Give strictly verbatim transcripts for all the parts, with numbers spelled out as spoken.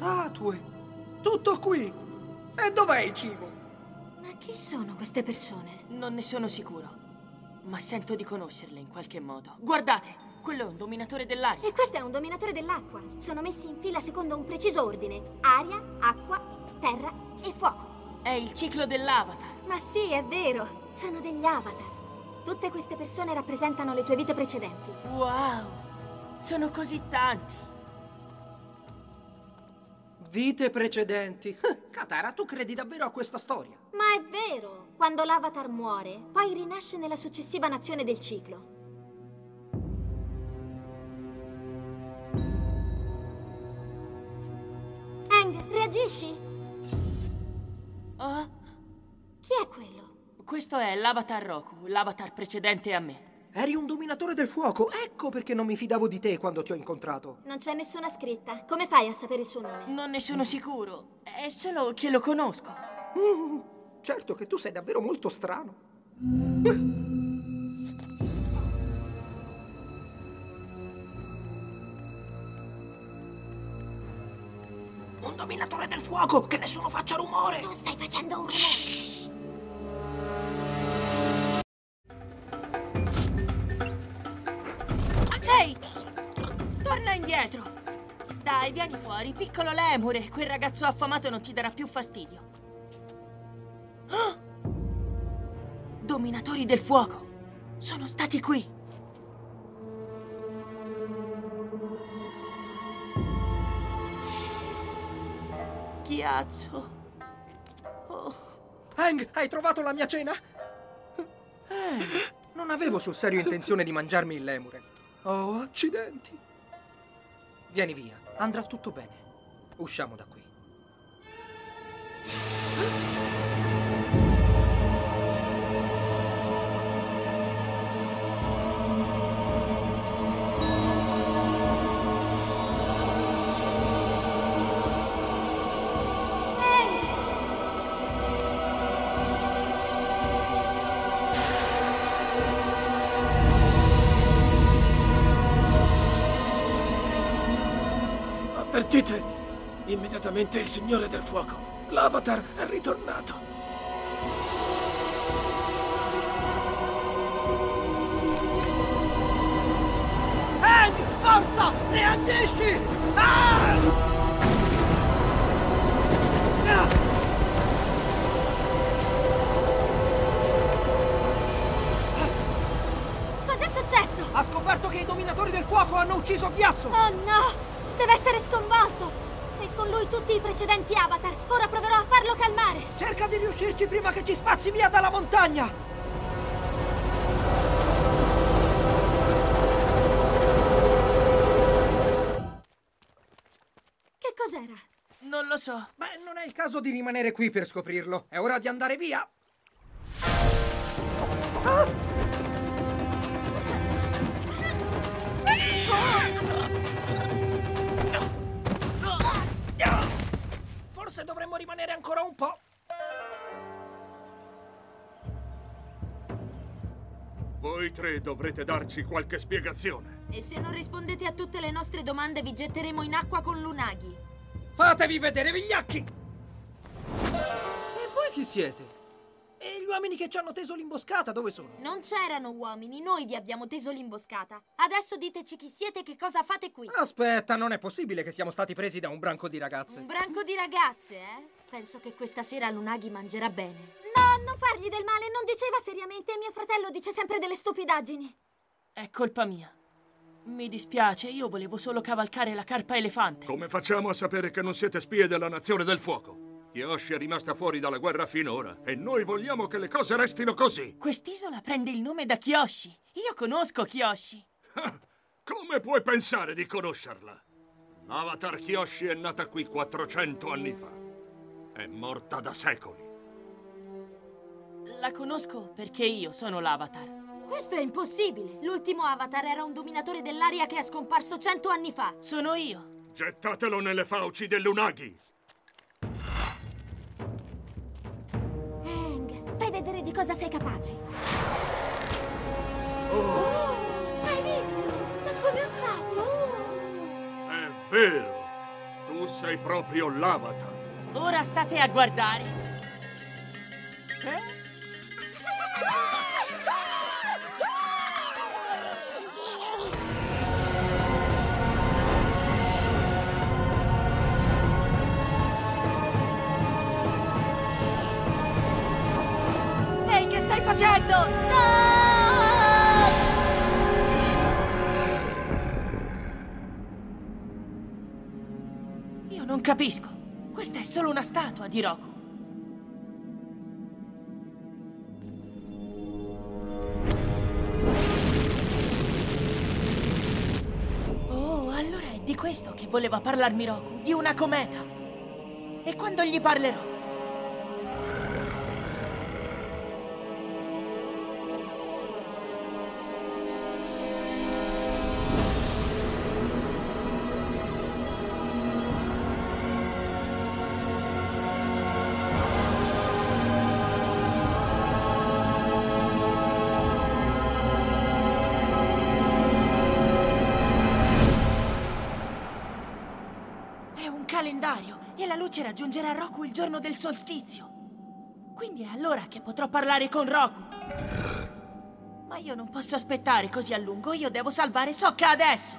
statue. Tutto qui. E dov'è il cibo? Ma chi sono queste persone? Non ne sono sicuro, ma sento di conoscerle in qualche modo. Guardate, quello è un dominatore dell'aria. E questo è un dominatore dell'acqua. Sono messi in fila secondo un preciso ordine: aria, acqua, terra e fuoco. È il ciclo dell'Avatar. Ma sì, è vero. Sono degli avatar. Tutte queste persone rappresentano le tue vite precedenti. Wow, sono così tanti. Vite precedenti. Katara, tu credi davvero a questa storia? Ma è vero. Quando l'avatar muore, poi rinasce nella successiva nazione del ciclo. Aang, reagisci? Oh, Chi è quello? questo è l'Avatar Roku, l'avatar precedente a me. Eri un dominatore del fuoco. Ecco perché non mi fidavo di te quando ti ho incontrato. Non c'è nessuna scritta. Come fai a sapere il suo nome? Non ne sono sicuro, è solo che lo conosco. Mm, certo che tu sei davvero molto strano. Un dominatore del fuoco! Che nessuno faccia rumore! Tu stai facendo un rumore! Ehi! Torna indietro! Dai, vieni fuori, piccolo lemure. Quel ragazzo affamato non ti darà più fastidio. Oh! Dominatori del fuoco! Sono stati qui! Ghiaccio. Oh. Aang, hai trovato la mia cena? Eh, non avevo sul serio intenzione di mangiarmi il lemure. Oh, accidenti. Vieni via, andrà tutto bene. Usciamo da qui. Avvertite immediatamente il Signore del Fuoco. L'Avatar è ritornato. Aang, forza! Reagisci! Ah! Ah! Cos'è successo? Ha scoperto che i dominatori del fuoco hanno ucciso Ghiazzo! Oh no! Deve essere sconvolto! E con lui tutti i precedenti avatar. Ora proverò a farlo calmare. Cerca di riuscirci prima che ci spazzi via dalla montagna! Che cos'era? Non lo so. Beh, non è il caso di rimanere qui per scoprirlo. È ora di andare via! Ah! Forse dovremmo rimanere ancora un po'. Voi tre dovrete darci qualche spiegazione. E se non rispondete a tutte le nostre domande vi getteremo in acqua con l'Unagi. Fatevi vedere, vigliacchi! E voi chi siete? E gli uomini che ci hanno teso l'imboscata dove sono? Non c'erano uomini, noi vi abbiamo teso l'imboscata. Adesso diteci chi siete e che cosa fate qui. Aspetta, non è possibile che siamo stati presi da un branco di Un ragazze. branco di ragazze, eh? Penso che questa sera l'Unagi mangerà bene. No, non fargli del male, non diceva seriamente. Mio fratello dice sempre delle stupidaggini. È colpa mia. Mi dispiace, io volevo solo cavalcare la carpa elefante. Come facciamo a sapere che non siete spie della Nazione del Fuoco? Kyoshi è rimasta fuori dalla guerra finora e noi vogliamo che le cose restino così. Quest'isola prende il nome da Kyoshi. Io conosco Kyoshi. Come puoi pensare di conoscerla? L'Avatar Kyoshi è nata qui quattrocento anni fa. È morta da secoli. La conosco perché io sono l'Avatar. Questo è impossibile. L'ultimo avatar era un dominatore dell'aria che è scomparso cento anni fa. Sono io. Gettatelo nelle fauci dell'Unagi. Aang, fai vedere di cosa sei capace. Oh, Hai visto? Ma come ha fatto? è vero! Tu Tu sei proprio l'Avatar. Ora state a guardare. Eh? Ehi, che stai facendo? No! Io non capisco. Questa è solo una statua di Roku. Oh, allora è di questo che voleva parlarmi Roku, di una cometa. E quando gli parlerò? Calendario e la luce raggiungerà Roku il giorno del solstizio. Quindi è allora che potrò parlare con Roku. Ma io non posso aspettare così a lungo, io devo salvare Sokka adesso.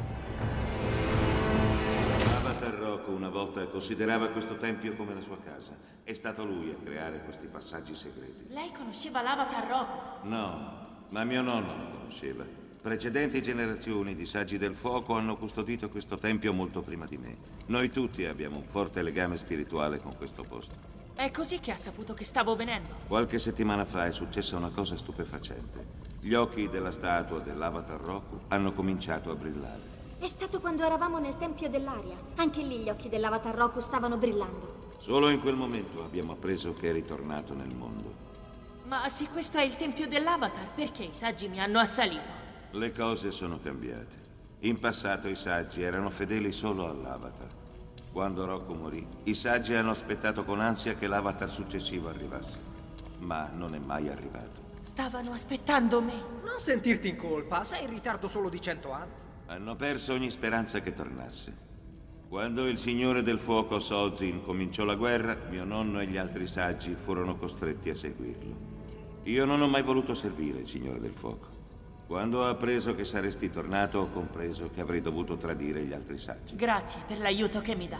Avatar Roku una volta considerava questo tempio come la sua casa. È stato lui a creare questi passaggi segreti. Lei conosceva l'Avatar Roku? No, ma mio nonno lo conosceva. Precedenti generazioni di saggi del fuoco hanno custodito questo tempio molto prima di me. Noi tutti abbiamo un forte legame spirituale con questo posto. È così che ha saputo che stavo venendo? Qualche settimana fa è successa una cosa stupefacente. Gli occhi della statua dell'Avatar Roku hanno cominciato a brillare. È stato quando eravamo nel Tempio dell'Aria. Anche lì gli occhi dell'Avatar Roku stavano brillando. Solo in quel momento abbiamo appreso che è ritornato nel mondo. Ma se questo è il Tempio dell'Avatar, perché i saggi mi hanno assalito? Le cose sono cambiate. In passato i saggi erano fedeli solo all'Avatar. Quando Roku morì, i saggi hanno aspettato con ansia che l'Avatar successivo arrivasse. Ma non è mai arrivato. Stavano aspettando me. Non sentirti in colpa, sei in ritardo solo di cento anni. Hanno perso ogni speranza che tornasse. Quando il Signore del Fuoco Sozin cominciò la guerra, mio nonno e gli altri saggi furono costretti a seguirlo. Io non ho mai voluto servire il Signore del Fuoco. Quando ho appreso che saresti tornato, ho compreso che avrei dovuto tradire gli altri saggi. Grazie per l'aiuto che mi dà.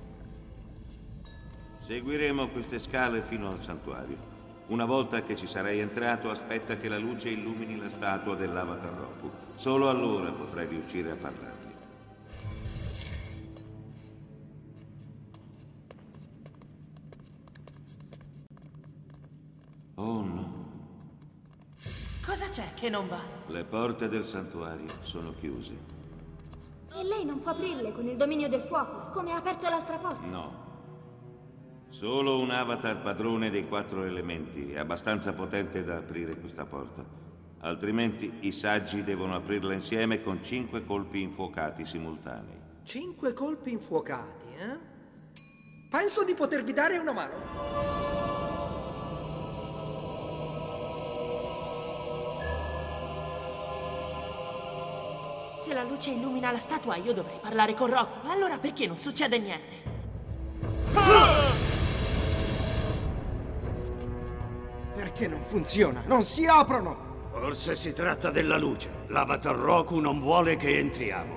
Seguiremo queste scale fino al santuario. Una volta che ci sarai entrato, aspetta che la luce illumini la statua dell'Avatar Roku. Solo allora potrai riuscire a parlargli. Oh no. Cosa c'è che non va? Le porte del santuario sono chiuse. E lei non può aprirle con il dominio del fuoco, come ha aperto l'altra porta? No. Solo un avatar padrone dei quattro elementi è abbastanza potente da aprire questa porta. Altrimenti i saggi devono aprirla insieme con cinque colpi infuocati simultanei. Cinque colpi infuocati, eh? Penso di potervi dare una mano. Se la luce illumina la statua, io dovrei parlare con Roku. Allora perché non succede niente? Perché non funziona? Non si aprono! Forse si tratta della luce. L'Avatar Roku non vuole che entriamo.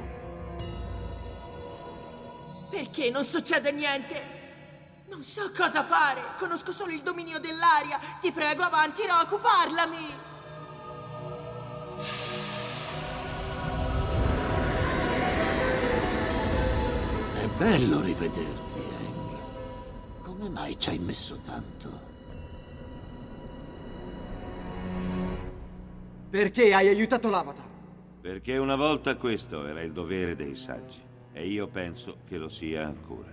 Perché non succede niente? Non so cosa fare. Conosco solo il dominio dell'aria. Ti prego, avanti, Roku, parlami! È bello rivederti, Aang. Come mai ci hai messo tanto? Perché hai aiutato l'Avatar? Perché una volta questo era il dovere dei saggi. E io penso che lo sia ancora.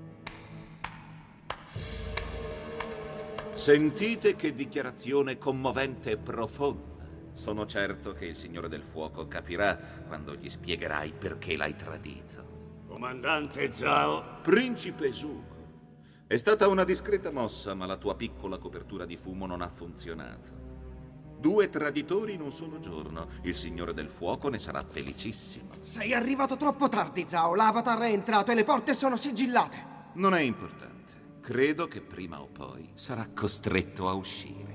Sentite che dichiarazione commovente e profonda. Sono certo che il Signore del Fuoco capirà quando gli spiegherai perché l'hai tradito. Comandante Zhao. Principe Zuko. È stata una discreta mossa, ma la tua piccola copertura di fumo non ha funzionato. Due traditori in un solo giorno. Il Signore del Fuoco ne sarà felicissimo. Sei arrivato troppo tardi, Zhao. L'Avatar è entrato e le porte sono sigillate. Non è importante. Credo che prima o poi sarà costretto a uscire.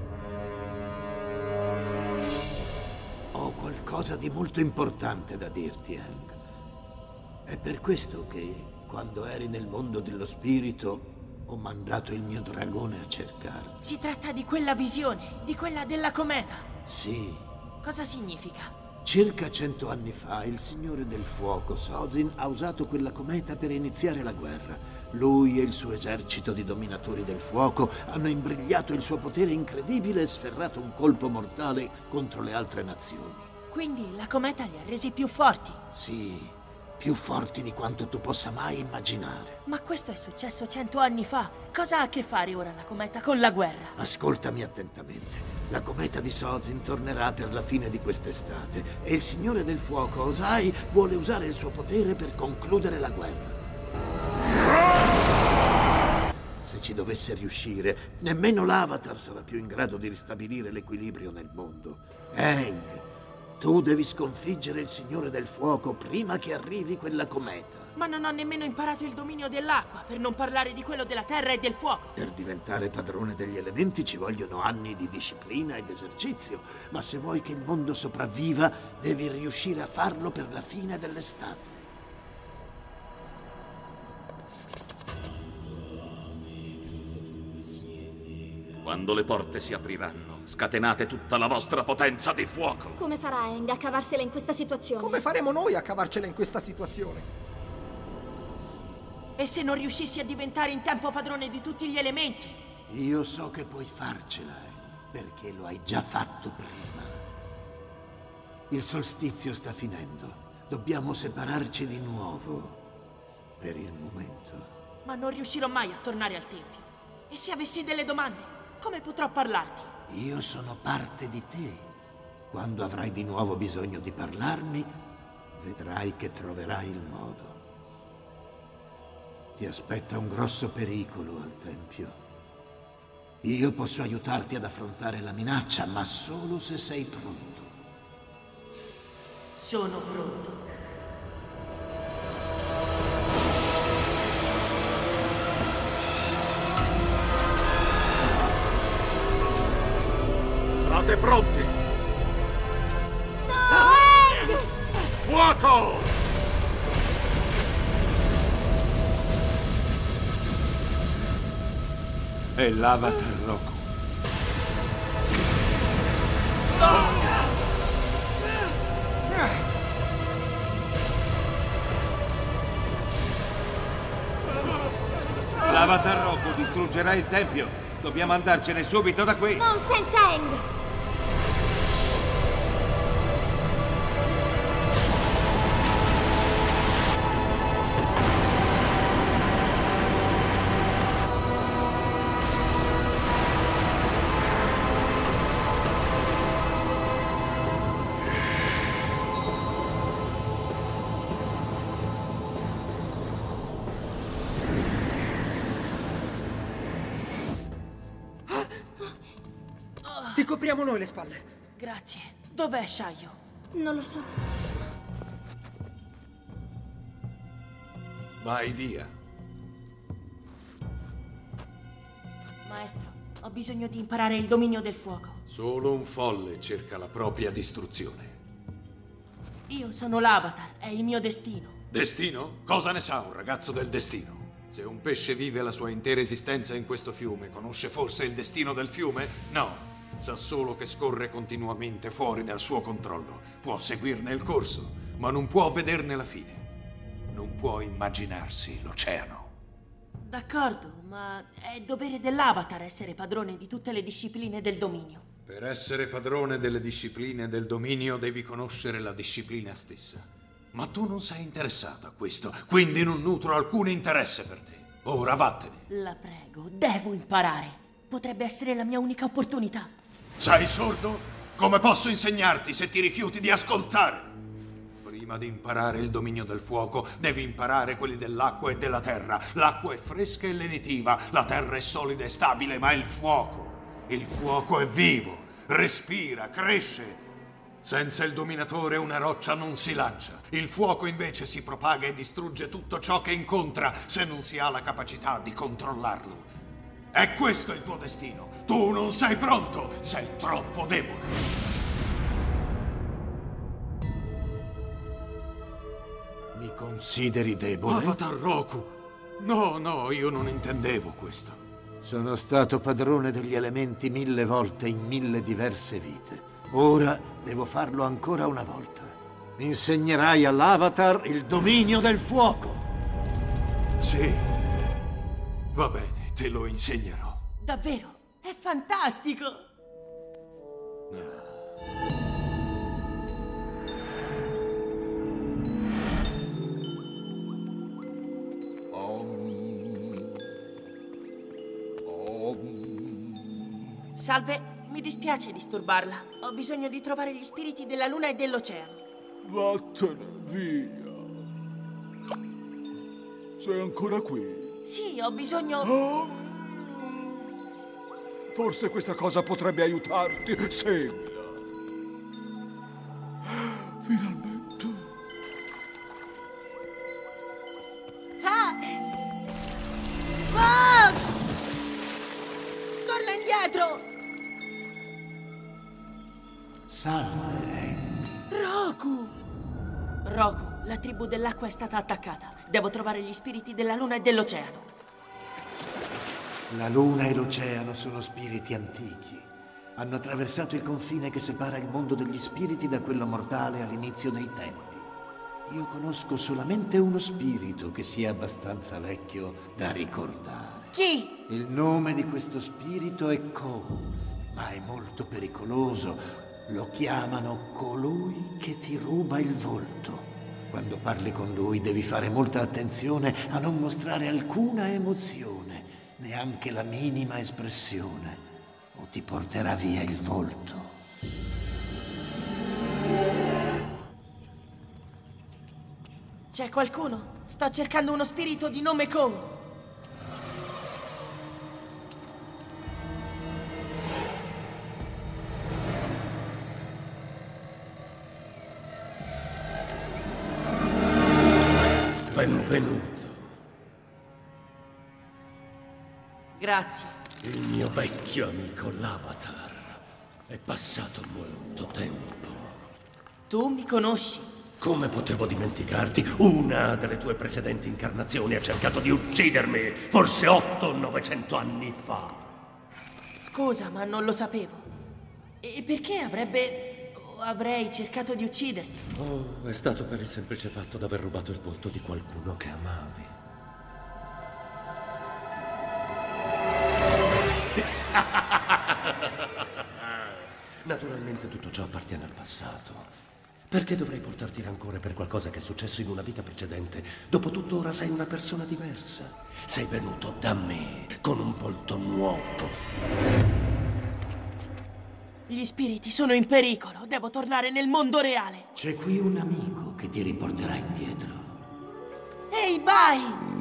Ho qualcosa di molto importante da dirti, Aang. È per questo che, quando eri nel mondo dello spirito, ho mandato il mio dragone a cercarti. Si tratta di quella visione, di quella della cometa. Sì. Cosa significa? Circa cento anni fa, il Signore del Fuoco, Sozin, ha usato quella cometa per iniziare la guerra. Lui e il suo esercito di dominatori del fuoco hanno imbrigliato il suo potere incredibile e sferrato un colpo mortale contro le altre nazioni. Quindi la cometa li ha resi più forti? Sì, più forti di quanto tu possa mai immaginare. Ma questo è successo cento anni fa. Cosa ha a che fare ora la cometa con la guerra? Ascoltami attentamente. La cometa di Sozin tornerà per la fine di quest'estate e il Signore del Fuoco, Ozai, vuole usare il suo potere per concludere la guerra. Se ci dovesse riuscire, nemmeno l'Avatar sarà più in grado di ristabilire l'equilibrio nel mondo. Aang, tu devi sconfiggere il Signore del Fuoco prima che arrivi quella cometa. Ma non ho nemmeno imparato il dominio dell'acqua, per non parlare di quello della terra e del fuoco. Per diventare padrone degli elementi ci vogliono anni di disciplina ed esercizio, ma se vuoi che il mondo sopravviva, devi riuscire a farlo per la fine dell'estate. Quando le porte si apriranno, scatenate tutta la vostra potenza di fuoco. Come farà Aang a cavarsela in questa situazione? Come faremo noi a cavarcela in questa situazione? E se non riuscissi a diventare in tempo padrone di tutti gli elementi? Io so che puoi farcela, Aang, perché lo hai già fatto prima. Il solstizio sta finendo. Dobbiamo separarci di nuovo. Per il momento. Ma non riuscirò mai a tornare al tempio. E se avessi delle domande, come potrò parlarti? Io sono parte di te. Quando avrai di nuovo bisogno di parlarmi, vedrai che troverai il modo. Ti aspetta un grosso pericolo al tempio. Io posso aiutarti ad affrontare la minaccia, ma solo se sei pronto. Sono pronto. State pronti? No, Aang! Fuoco! È l'Avatar Roku. L'Avatar Roku distruggerà il tempio. Dobbiamo andarcene subito da qui. Non senza Aang! Ti copriamo noi le spalle. Grazie. Dov'è Shayu? Non lo so. Vai via. Maestro, ho bisogno di imparare il dominio del fuoco. Solo un folle cerca la propria distruzione. Io sono l'Avatar, è il mio destino. Destino? Cosa ne sa un ragazzo del destino? Se un pesce vive la sua intera esistenza in questo fiume, conosce forse il destino del fiume? No. Sa solo che scorre continuamente fuori dal suo controllo. Può seguirne il corso, ma non può vederne la fine. Non può immaginarsi l'oceano. D'accordo, ma è dovere dell'Avatar essere padrone di tutte le discipline del dominio. Per essere padrone delle discipline del dominio devi conoscere la disciplina stessa. Ma tu non sei interessato a questo, quindi non nutro alcun interesse per te. Ora vattene. La prego, devo imparare. Potrebbe essere la mia unica opportunità. Sei sordo? Come posso insegnarti se ti rifiuti di ascoltare? Prima di imparare il dominio del fuoco, devi imparare quelli dell'acqua e della terra. L'acqua è fresca e lenitiva, la terra è solida e stabile, ma il fuoco, il fuoco è vivo. respira, cresce. Senza il dominatore una roccia non si lancia. Il fuoco invece si propaga e distrugge tutto ciò che incontra se non si ha la capacità di controllarlo. È questo il tuo destino. Tu non sei pronto, sei troppo debole. Mi consideri debole? Avatar Roku! No, no, io non intendevo questo. Sono stato padrone degli elementi mille volte in mille diverse vite. Ora devo farlo ancora una volta. Insegnerai all'Avatar il dominio del fuoco. Sì. Va bene, te lo insegnerò. Davvero? È fantastico! Salve. Mi dispiace disturbarla. Ho bisogno di trovare gli spiriti della luna e dell'oceano. Vattene via. Sei ancora qui? Sì, ho bisogno... Oh. Forse questa cosa potrebbe aiutarti. Seguila. Finalmente. Ah! Ah! Torna indietro! Salve, Andy. Roku! Roku, la tribù dell'acqua è stata attaccata. Devo trovare gli spiriti della luna e dell'oceano. La luna e l'oceano sono spiriti antichi. Hanno attraversato il confine che separa il mondo degli spiriti da quello mortale all'inizio dei tempi. Io conosco solamente uno spirito che sia abbastanza vecchio da ricordare. Chi? Il nome di questo spirito è Kou, ma è molto pericoloso. Lo chiamano colui che ti ruba il volto. Quando parli con lui devi fare molta attenzione a non mostrare alcuna emozione, neanche la minima espressione, o ti porterà via il volto. C'è qualcuno? Sto cercando uno spirito di nome Kou. Benvenuto. Grazie. Il mio vecchio amico l'Avatar. È passato molto tempo. Tu mi conosci? Come potevo dimenticarti? Una delle tue precedenti incarnazioni ha cercato di uccidermi, forse otto o novecento anni fa. Scusa, ma non lo sapevo. E perché avrebbe... avrei cercato di ucciderti? Oh, è stato per il semplice fatto d'aver rubato il volto di qualcuno che amavi. Naturalmente tutto ciò appartiene al passato. Perché dovrei portarti rancore per qualcosa che è successo in una vita precedente? Dopotutto ora sei una persona diversa. Sei venuto da me con un volto nuovo. Gli spiriti sono in pericolo. Devo tornare nel mondo reale. C'è qui un amico che ti riporterà indietro. Ehi, Bai!